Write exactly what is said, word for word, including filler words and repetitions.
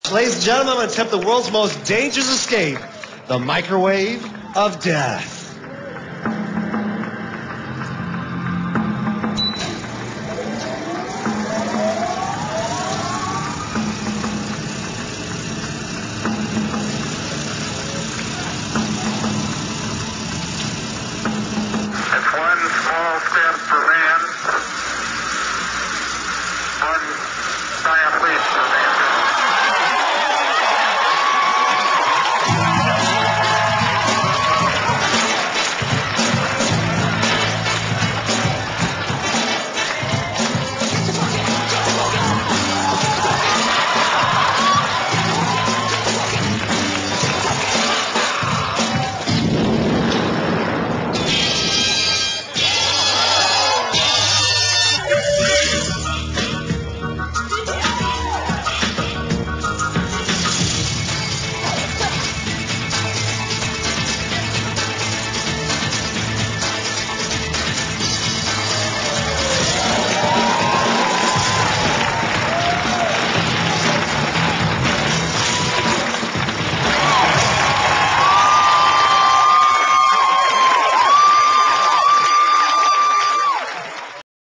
Ladies and gentlemen, I'm going to attempt the world's most dangerous escape, the microwave of death.